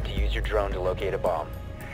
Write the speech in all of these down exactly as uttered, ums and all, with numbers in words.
need to use your drone to locate a bomb.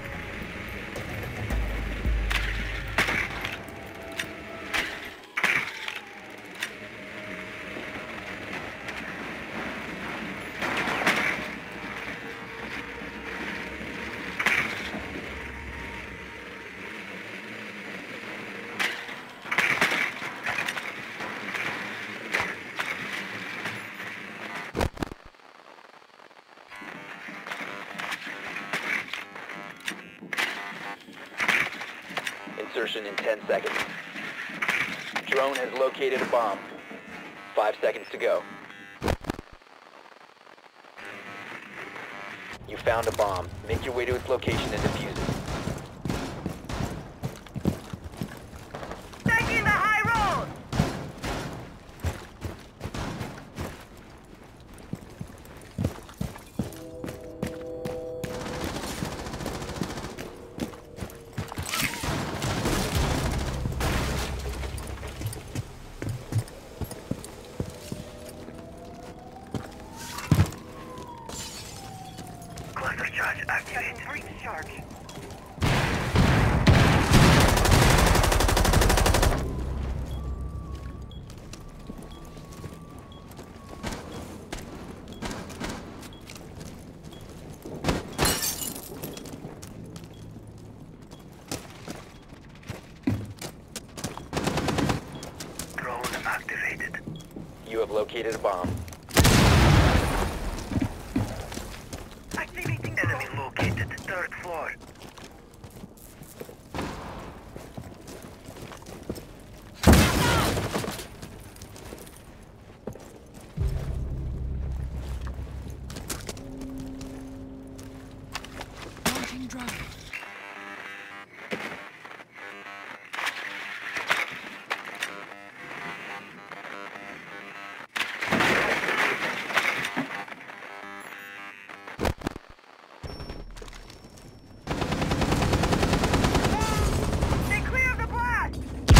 Insertion in ten seconds. Drone has located a bomb. Five seconds to go. You found a bomb. Make your way to its location and defuse it. Taking the high road! Cluster charge activated. Breach charge. Drone activated. You have located a bomb. Activating enemy located. Third floor. Launching drone. Stay clear of the blast!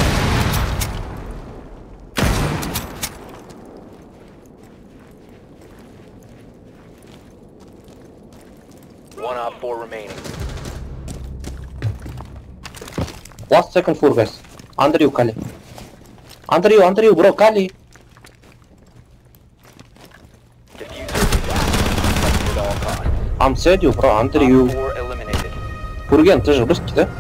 One op four remaining. Last second floor, guys. Under you, Kali. Under you, under you, bro, Kali. Diffuser is at all costs. I'm said you, bro, under Op you. four eliminated. Бурген, ты же русский, да?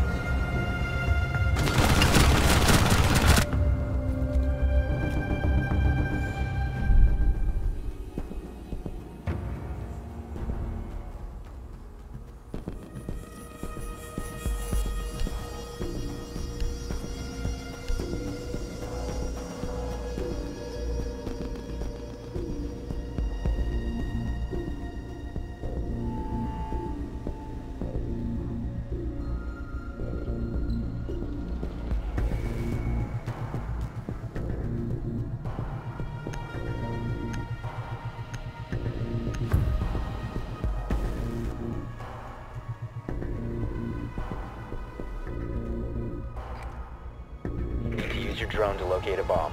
You need to use your drone to locate a bomb.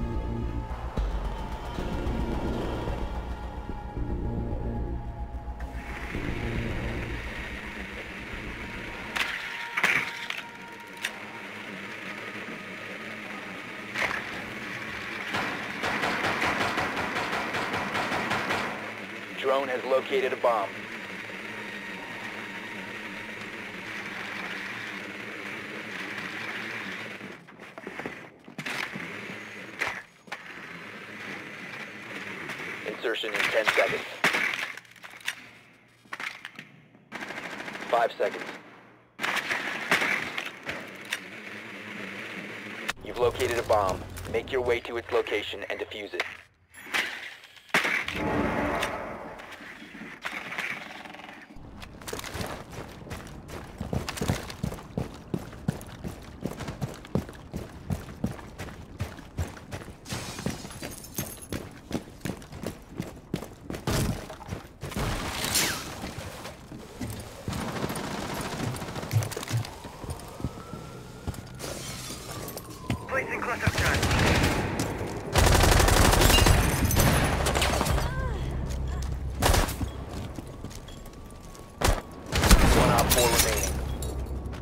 Drone has located a bomb. Insertion in ten seconds. Five seconds. You've located a bomb. Make your way to its location and defuse it. Placing cluster charge.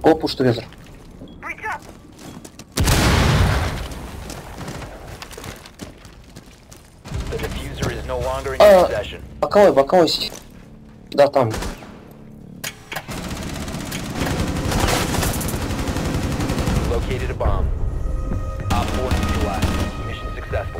Go push together. Breach up! The diffuser is no longer in your А, possession. боковой, боковой. си- Да, там. Located a bomb. Op four neutralized. Mission successful.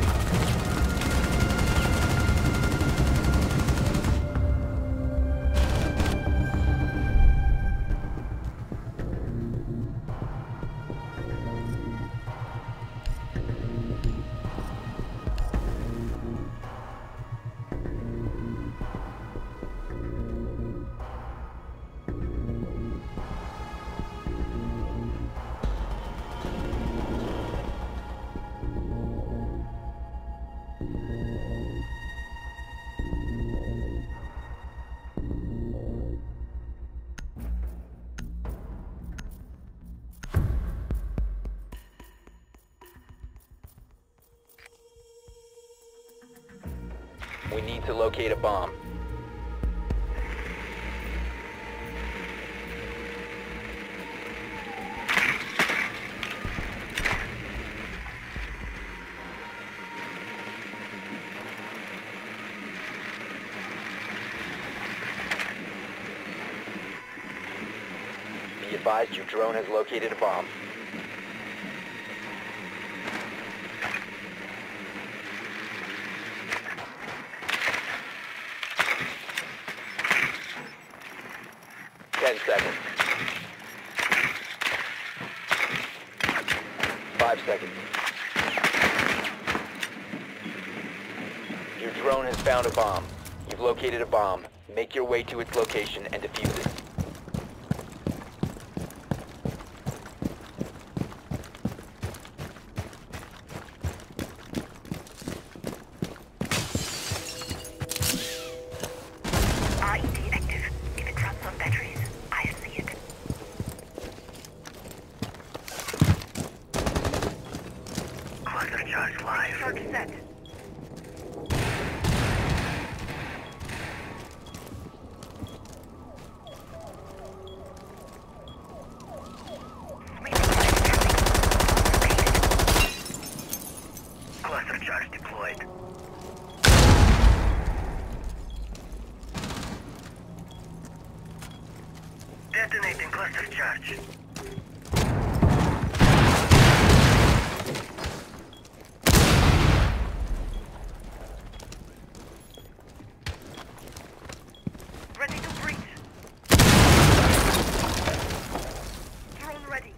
We need to locate a bomb. Be advised your drone has located a bomb. Ten seconds. Five seconds. Your drone has found a bomb. You've located a bomb. Make your way to its location and defuse it. R E D active. If it runs on batteries, I see it. Cluster charge live. Charge set. Cluster charge deployed. Detonating cluster charge. Ready to breach. Drone ready.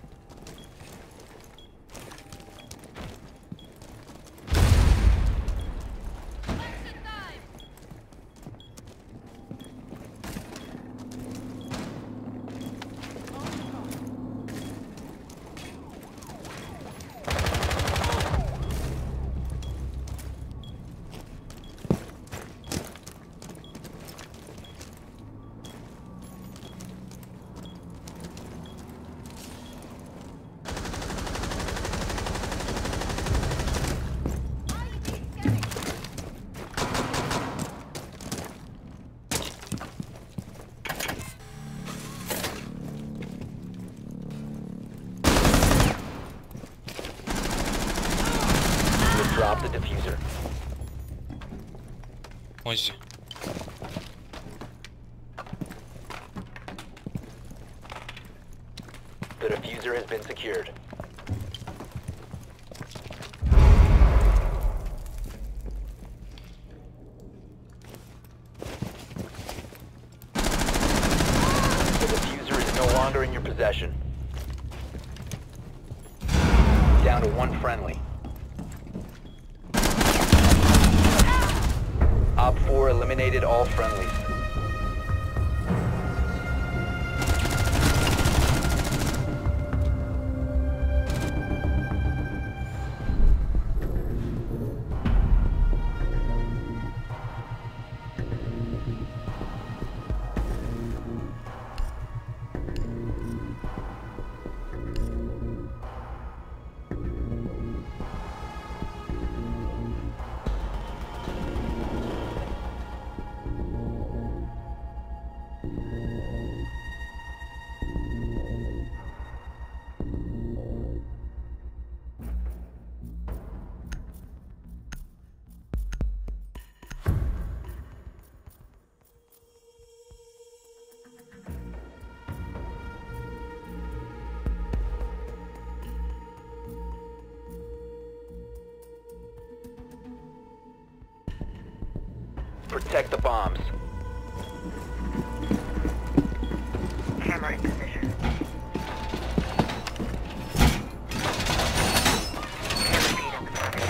Drop the diffuser. Оззи. The diffuser has been secured. The diffuser is no longer in your possession. Down to one friendly. Op four eliminated all friendlies. Protect the bombs. Camera in position. Camera feed on the target.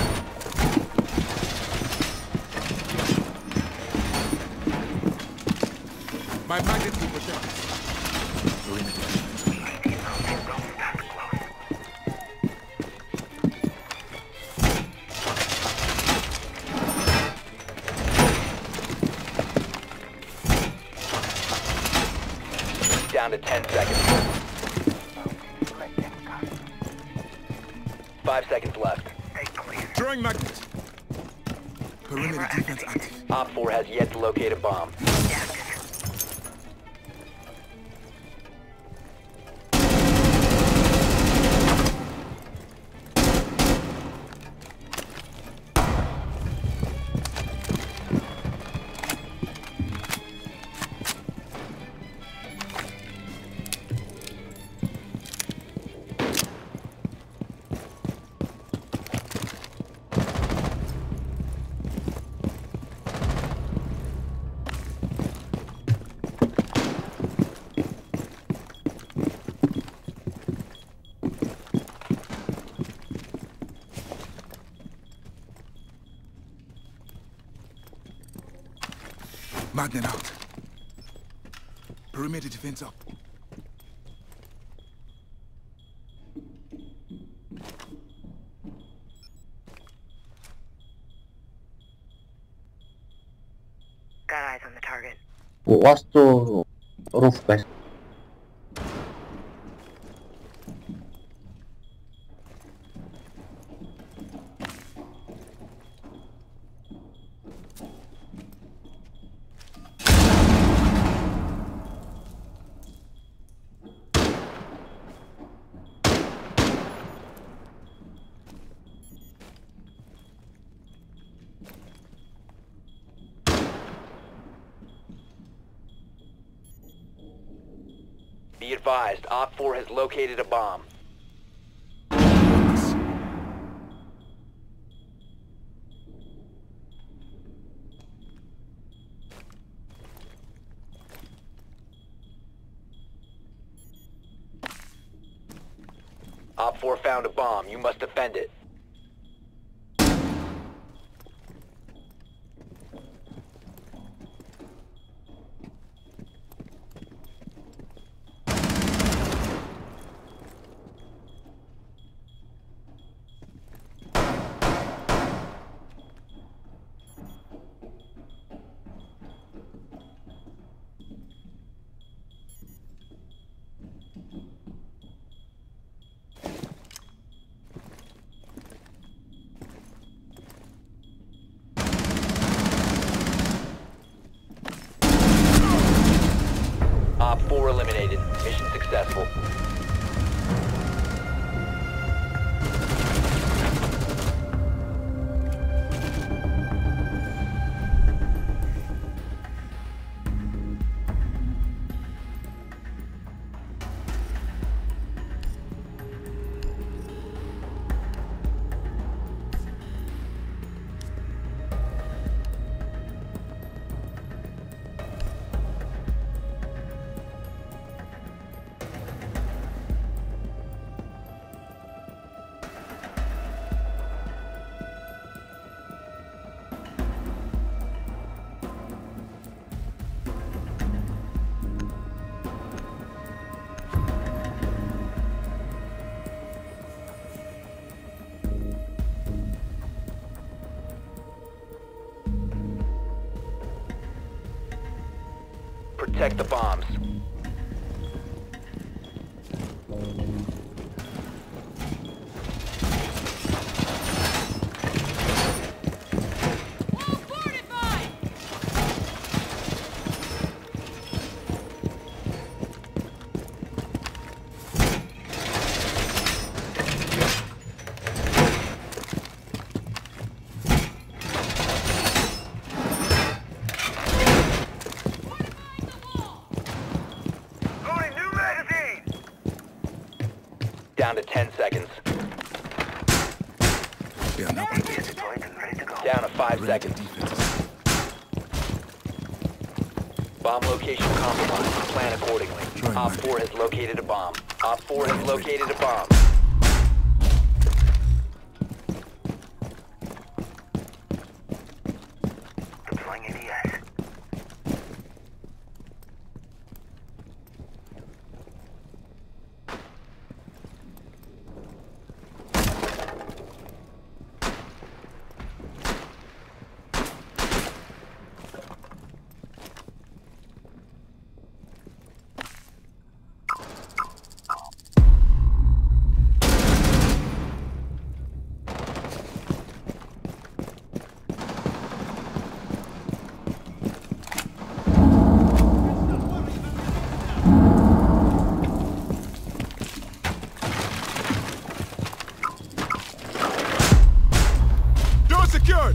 My magnet will protect us. Perimeter. Down to ten seconds. Five seconds left. Throwing magnet. Perimeter defense active. Op four has yet to locate a bomb. Magnet out. Perimeter defense up. Got eyes on the target. Was to roof, guys. Be advised, Op four has located a bomb. Op four found a bomb. You must defend it. Op four eliminated. Mission successful. Protect the bombs. Down to ten seconds. They are now protected. Down to five Perimeter seconds. defense. Bomb location compromised. Plan accordingly. Try Op mine. four has located a bomb. Op four has located a bomb. Deploying A D S. Door secured!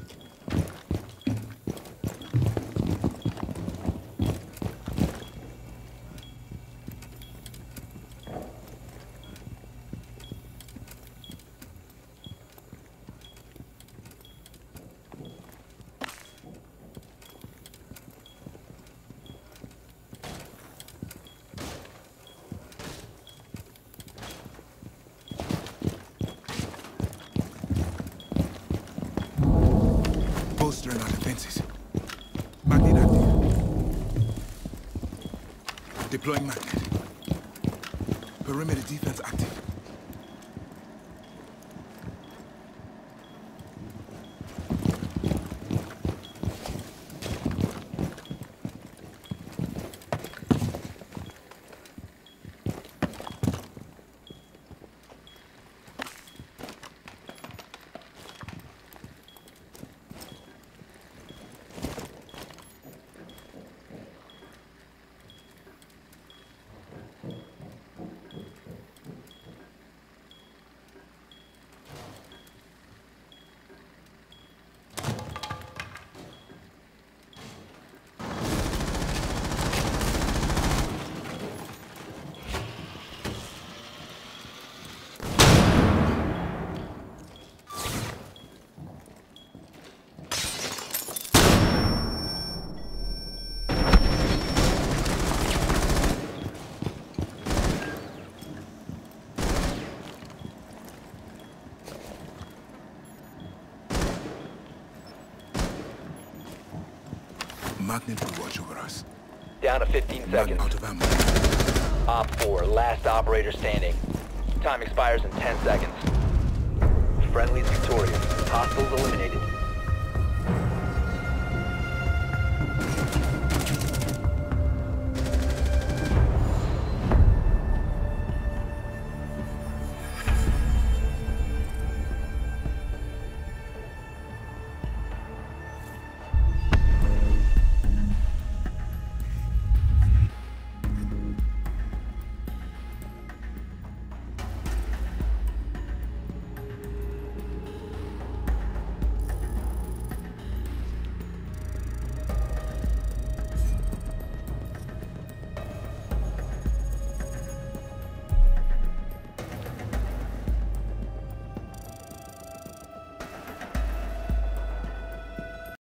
Bolstering our defenses. Magnet active. Deploying magnet. Perimeter defense active. Magnet will watch over us. Down to fifteen Magnet seconds. out of ammo. Op four, last operator standing. Time expires in ten seconds. Friendly's victorious. Hostiles eliminated.